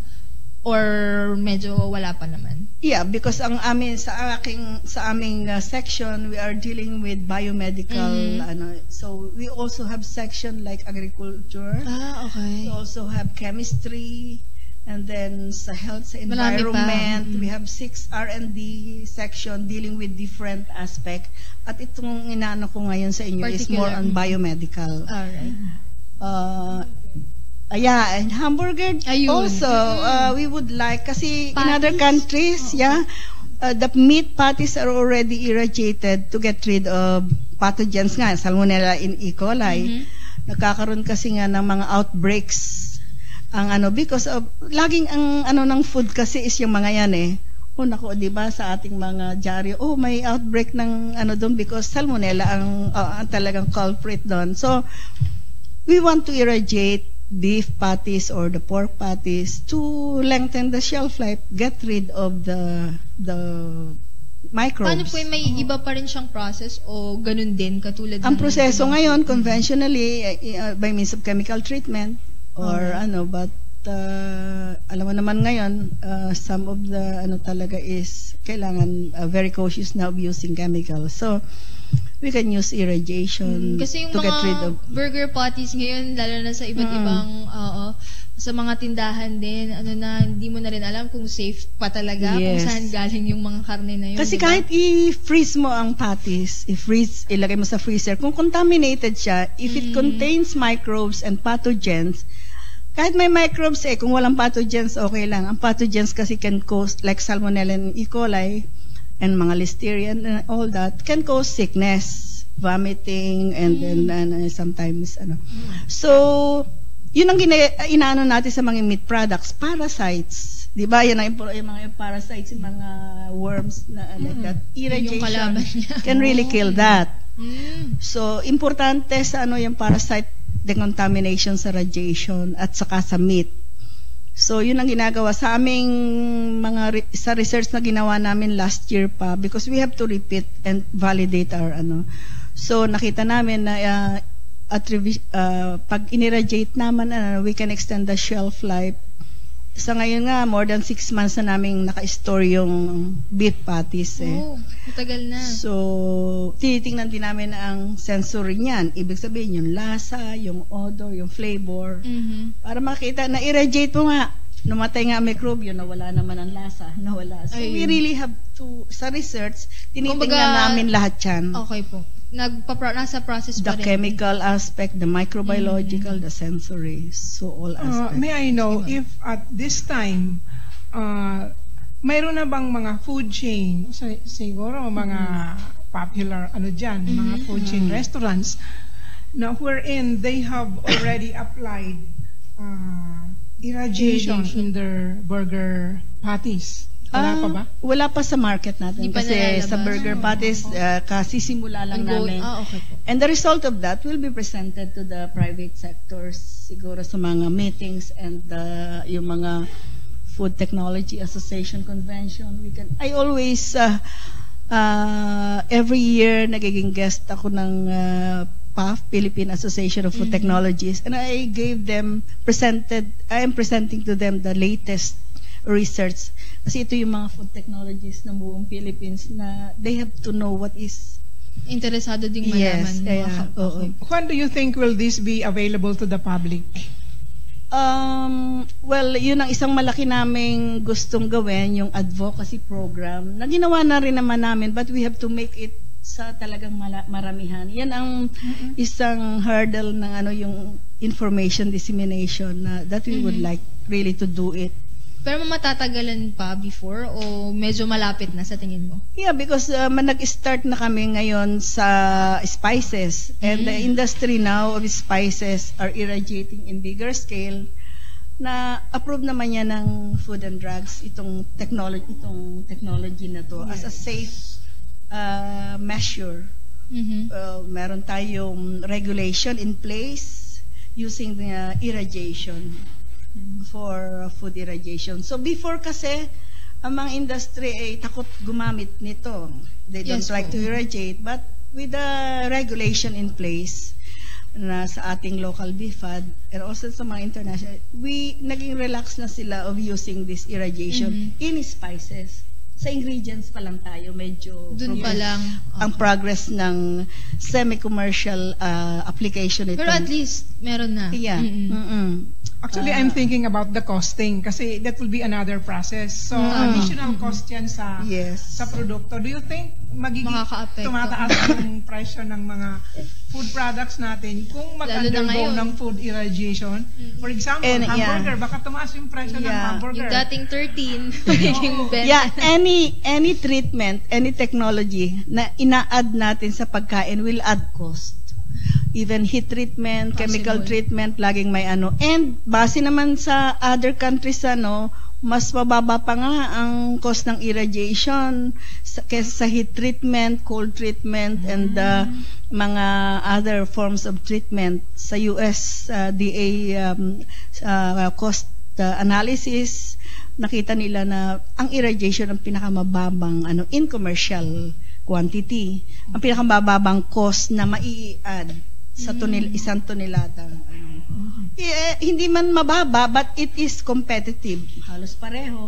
Or medyo wala pa naman? Yeah, because ang amin sa aking sa aming uh, section, we are dealing with biomedical Mhm. ano. So, we also have section like agriculture. Ah, okay. We also have chemistry, and then sa health, sa Marami pa. environment, Mm. we have six R and D section dealing with different aspect. At itong inaano ko ngayon sa inyo is more Particular. on biomedical. Alright. Uh, uh, yeah, and hamburger Ayun. also, Mm. uh, we would like, kasi in Patties? other countries, Oo. yeah, uh, the meat patties are already irradiated to get rid of pathogens nga, Salmonella in E. coli. Mhm. Nagkakaroon kasi nga ng mga outbreaks ang ano because of laging ang ano ng food kasi is yung mga yan eh. Oh nako, 'di ba sa ating mga dyaryo, oh may outbreak ng ano doon because salmonella ang, uh, ang talagang culprit doon. So we want to irradiate beef patties or the pork patties to lengthen the shelf life, get rid of the the microbes. Paano po yung may iba pa rin siyang process o ganun din katulad Ang ng proseso ibang- ngayon, conventionally, uh, uh, by means of chemical treatment, or Okay. ano, but uh, alam mo naman ngayon, uh, some of the ano talaga is kailangan uh, very cautious now of using chemicals. So, we can use irradiation Mm, kasi yung to get rid mga of. burger patties ngayon, lalo na sa iba't Mm. ibang, oo, sa mga tindahan din, ano na, hindi mo na rin alam kung safe pa talaga, kung Yes. saan galing yung mga karne na yun. Kasi diba? kahit i-freeze mo ang patties, i-freeze, ilagay mo sa freezer, kung contaminated siya, if it Mm. contains microbes and pathogens, kahit may microbes eh, kung walang pathogens, okay lang. Ang pathogens kasi can cause, like Salmonella and E. coli, and mga Listeria and all that, can cause sickness, vomiting, and then uh, sometimes, ano. So, yun ang gina- inaano natin sa mga meat products, parasites. Di ba? Yan ang impor- yung mga parasites, yung mga worms na uh, like Mm. that. Yun yung Irrigation kalaban niya. can really kill that. Mm. So, importante sa ano yung parasite decontamination sa radiation at saka sa meat. So, yun ang ginagawa sa aming mga re- sa research na ginawa namin last year pa because we have to repeat and validate our ano. So, nakita namin na uh, at revi- uh, pag iniradiate naman, uh, we can extend the shelf life. Sa ngayon nga, more than six months na namin naka-store yung beef patties eh. Oh, matagal na. So, tinitingnan din namin ang sensory niyan. Ibig sabihin, yung lasa, yung odor, yung flavor. Mhm. Para makita, na-irradiate mo nga. Namatay nga ang microbe, nawala naman ang lasa. Nawala. So, Ayun. we really have to, sa research, tinitingnan Kumbaga, namin lahat yan. Okay po. Nagpa nasa process The pa rin. chemical aspect, the microbiological, the sensory. So, all Uh, aspects. may I know if at this time, uh, mayroon na bang mga food chain, si- siguro mga popular ano dyan, mga food chain restaurants, na wherein they have already applied uh, irradiation in their burger patties? Wala Ah, pa ba? Wala pa sa market natin. Di pa Kasi nalalabas. sa burger patties, uh, kasisimula lang Ongoing. namin. Ah, okay po. And the result of that will be presented to the private sectors, siguro sa mga meetings and uh, yung mga Food Technology Association Convention. We can. I always, uh, uh, every year, nagiging guest ako ng uh, P A F, Philippine Association of Food Mhm. Technologies, and I gave them, presented, I am presenting to them the latest research. Kasi ito yung mga food technologies ng buong Philippines na they have to know what is. Interesado ding Yes, malaman. kaya, mga ka- oo. okay. When do you think will this be available to the public? Um, well, yun ang isang malaki naming gustong gawin, yung advocacy program, na ginawa na rin naman namin, but we have to make it sa talagang mala- maramihan. Yan ang isang hurdle ng ano yung information dissemination na that we would Mhm. like really to do it. Pero matatagalan pa before o medyo malapit na sa tingin mo? Yeah, because uh, man- nag-start na kami ngayon sa spices, and the Mm. industry now of spices are irradiating in bigger scale. Na approve naman niya ng Food and Drugs itong technology itong technology na to as a safe uh, measure. Mhm. Uh, meron tayong regulation in place using the uh, irradiation for uh, food irradiation. So before kasi, ang mga industry ay takot gumamit nito. They don't Yes, like po. to irradiate, but with the regulation in place na sa ating local B F A D and also sa mga international, we naging relax na sila of using this irradiation Mhm. in spices. Sa ingredients pa lang tayo, medyo Dun pa progress- lang. ang progress ng semi-commercial uh, application ito. Pero at least, meron na. Yeah. Mm-mm. Mm-mm. Actually, Ah. I'm thinking about the costing kasi that will be another process. So, Mm. additional cost yan sa Yes. sa produkto. Do you think magiging Makaka-apekto. tumataas yung presyo ng mga food products natin kung Lalo na mag-undergo ngayon. ng food irradiation? For example, And, hamburger, yeah. baka tumaas yung presyo ng Yeah. hamburger. Yung dating thirteen, magiging Oo. twenty. Yeah, any any treatment, any technology na ina-add natin sa pagkain will add cost. Even heat treatment, Possible. chemical treatment, laging may ano. And base naman sa other countries, ano, mas mababa pa nga ang cost ng irradiation sa, kesa sa heat treatment, cold treatment, and uh, mga other forms of treatment. Sa U S uh, D A um, uh, cost uh, analysis, nakita nila na ang irradiation ang pinakamababang ano, in commercial quantity. Ang pinakamababang cost na mai-add sa tonel, isang tonelada. Ano. Eh, hindi man mababa, but it is competitive. Halos pareho.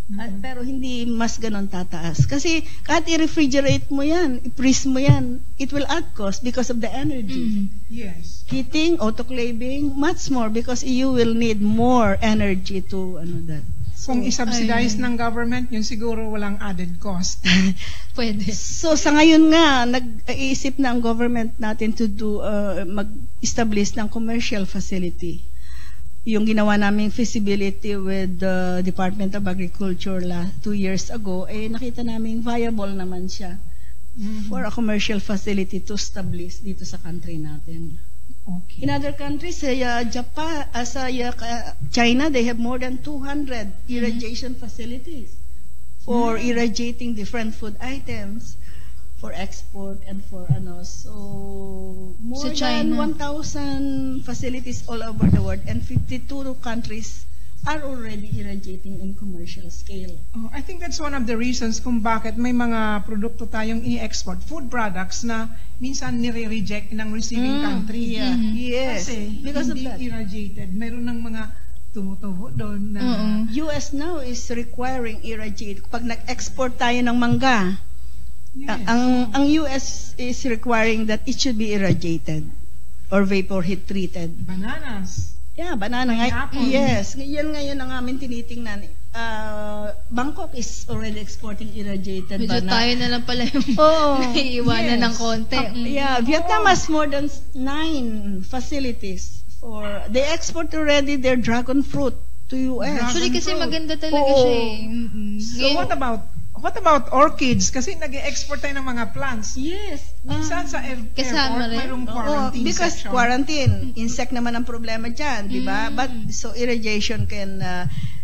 At, pero hindi mas ganon tataas. Kasi kahit i-refrigerate mo yan, i-freeze mo yan, it will add cost because of the energy. Mm. Yes. Heating, autoclaving, much more because you will need more energy to ano that. Kung isubsidize ayun. ng government, yun siguro walang added cost. Pwede. So sa ngayon nga, nag-iisip na ang government natin to do, uh, mag-establish ng commercial facility. Yung ginawa naming feasibility with the Department of Agriculture la, two years ago, eh nakita namin viable naman siya Mhm. for a commercial facility to establish dito sa country natin. Okay. In other countries, uh, Japan, as uh, uh, China, they have more than two hundred irrigation facilities for Mm. irrigating different food items for export and for ano. So, more Sa than China. one thousand facilities all over the world and fifty-two countries are already irrigating in commercial scale. Oh, I think that's one of the reasons kung bakit may mga produkto tayong i-export, food products na minsan nire-reject ng receiving Mm, country. yeah. Mhm. Yes, Kasi because of hindi that. irradiated. Meron ng mga tumutubo doon na Oo. U S now is requiring irrigate. Pag nag-export tayo ng mangga, Yes. ang ang U S is requiring that it should be irrigated or vapor heat treated. bananas. Yeah, banana. Ngay- Pineapple. yes, yan ngayon ang aming tinitingnan. Uh, Bangkok is already exporting irrigated Medyo banana. tayo na lang pala yung Oo. naiiwanan Yes. ng konti. Uh, Mm. yeah, Vietnam has more than s- nine facilities for they export already their dragon fruit to U S. Actually, kasi fruit. maganda talaga Oo. siya eh. Mm-mm. So Ngayon- what about what about orchids? Kasi nag-export tayo ng mga plants. Yes. Minsan sa air- Kasama airport, rin. mayroong Oo, quarantine because section. quarantine, insect naman ang problema dyan, di ba? Mm. But so irrigation can uh,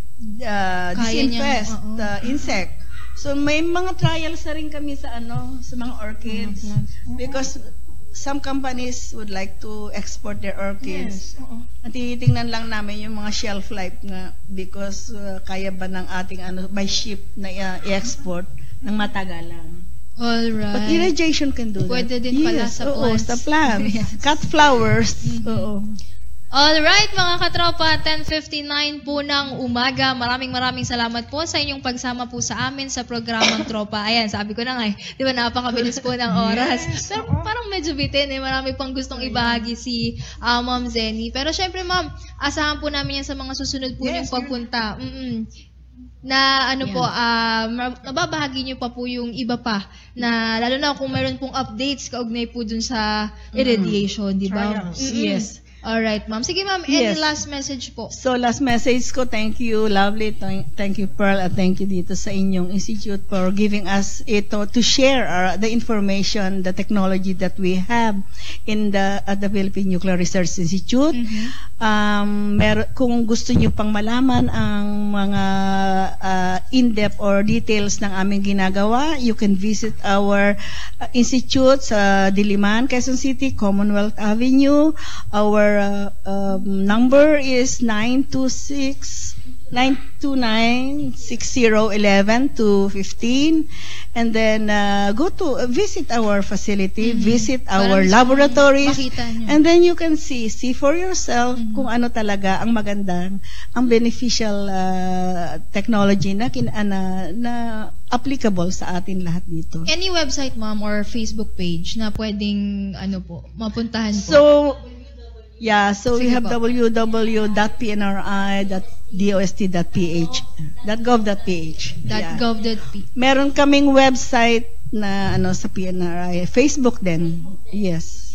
uh, Kaya disinfest niya, oo. the insect. So may mga trials na rin kami sa ano, sa mga orchids Mga plants. Oo. because some companies would like to export their orchids. Yes. oo. At titingnan lang namin yung mga shelf life nga because uh, kaya ba ng ating ano by ship na uh, i-export ng matagalan. Alright. But irrigation can do Pwede that. din pala Yes, sa oo, plants. sa plants. Yes. Cut flowers. Mhm. Oo. Alright mga katropa, ten fifty-nine po ng umaga. Maraming maraming salamat po sa inyong pagsama po sa amin sa programang Tropa. Ayan, sabi ko na nga eh, di ba napakabilis po ng oras. Yes, Pero oo. parang medyo bitin eh, marami pang gustong ibahagi si ah, Ma'am Zenny. Pero syempre ma'am, asahan po namin yan sa mga susunod po Yes, niyong pagpunta. Mm-mm. Na ano po, ah, ma- mababahagi niyo pa po yung iba pa na lalo na kung meron pong updates kaugnay po dun sa irradiation, di ba? Trials. Mm-mm. Yes. Alright, ma'am. Sige, ma'am. Any Yes. last message po? So last message ko, thank you, lovely. Thank, thank you, Pearl, at thank you dito sa inyong institute for giving us ito to share our, the information, the technology that we have in the at the Philippine Nuclear Research Institute. Mhm. Um, mer- kung gusto niyo pang malaman ang mga uh, in-depth or details ng aming ginagawa, you can visit our uh, institute sa Diliman, Quezon City, Commonwealth Avenue. Our uh, um, number is nine two six, nine two nine, six zero one one to fifteen. And then uh, go to uh, visit our facility, Mhm. visit Para our mismo laboratories, makita niyo. and then you can see, see for yourself Mhm. kung ano talaga ang magandang, ang beneficial uh, technology na, kin, uh, na, na applicable sa atin lahat dito. Any website, ma'am, or Facebook page na pwedeng, ano po, mapuntahan po? So, yeah, so we Sige have po. w w w dot p n r i dot dost dot p h, .gov dot p h. Yeah. .gov.p. Meron kaming website na ano sa P N R I, Facebook din. Yes.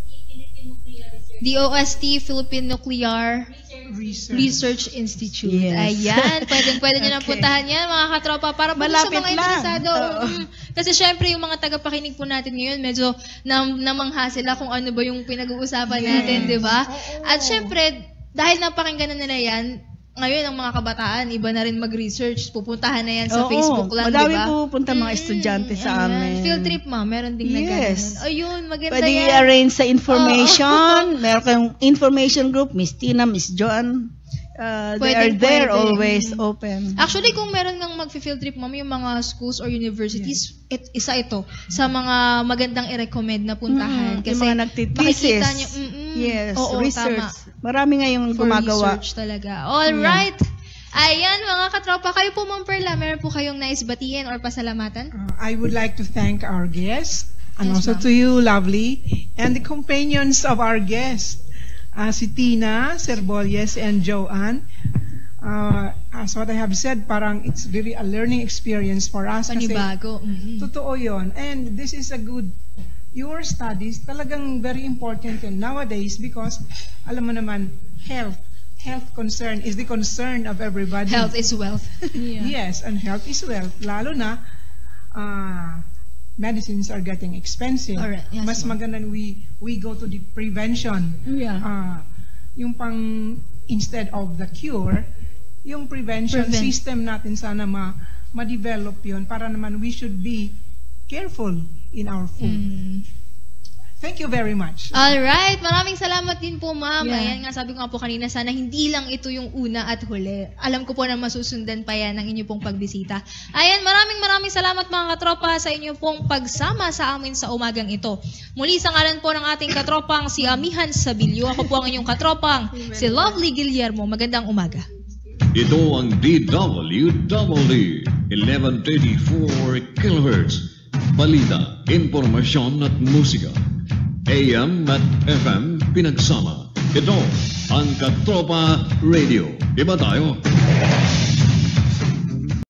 D O S T, Philippine Nuclear Research. Research Institute. Yes. Ayan. Pwedeng pwede nyo nang Okay. puntahan yan, mga katropa, para po sa Malapit mga lang. interesado. Oo. Mm. Kasi syempre, yung mga tagapakinig po natin ngayon, medyo nam namangha sila kung ano ba yung pinag-uusapan natin, di ba? Oo. At syempre, dahil napakinggan na nila yan, ngayon ang mga kabataan, iba na rin mag-research, pupuntahan na yan sa Oo, Facebook lang, di madami ba? pupunta mga Mm, estudyante sa ayan. amin. Field trip, ma'am. Meron ding Yes. na ganun. Ayun, maganda Pwede yan. i-arrange sa information. Meron kayong information group, Miss Tina, Miss Joan. Uh, they are Pwedeng, there pwede. always open. Actually, kung meron ng mag-field trip, ma'am, yung mga schools or universities, it, isa ito sa mga magandang i-recommend na puntahan. Mm, Kasi yung mga nagtithesis. makikita niyo, mm-mm. Yes, Oo, research. tama. Marami ngayong For gumagawa. research talaga. Alright. Ayan, mga katropa, kayo po, Ma'am Perla, meron po kayong nais batiin or pasalamatan? Uh, I would like to thank our guests and Yes, also ma'am. to you, Lovely, and the companions of our guests, uh, si Tina, Serbolles, and Joanne. Uh, as what I have said, parang it's really a learning experience for us. kasi Panibago. Mhm. Totoo yun. And this is a good, your studies, talagang very important yun nowadays because, alam mo naman, health, health concern is the concern of everybody. Health is wealth. Yes, and health is wealth. Lalo na, uh, medicines are getting expensive. Alright, yes, Mas ma'am. maganda we, we go to the prevention. Yeah. Uh, yung pang, instead of the cure, yung prevention Prevent. system natin sana ma, ma-develop yun para naman we should be careful in our food. Mm. Thank you very much. Alright, maraming salamat din po, ma'am. Yeah. Ayan nga, sabi ko nga po kanina, sana hindi lang ito yung una at huli. Alam ko po na masusundan pa yan ng inyo pong pagbisita. Ayan, maraming maraming salamat mga katropa sa inyo pong pagsama sa amin sa umagang ito. Muli sa ngalan po ng ating katropang si Amihan Sabilio. Ako po ang inyong katropang si Lovely Guillermo. Magandang umaga. Ito ang D W D D, eleven thirty-four kilohertz. Balita, impormasyon at musika. A M at F M pinagsama. Ito ang Katropa Radio. Iba tayo.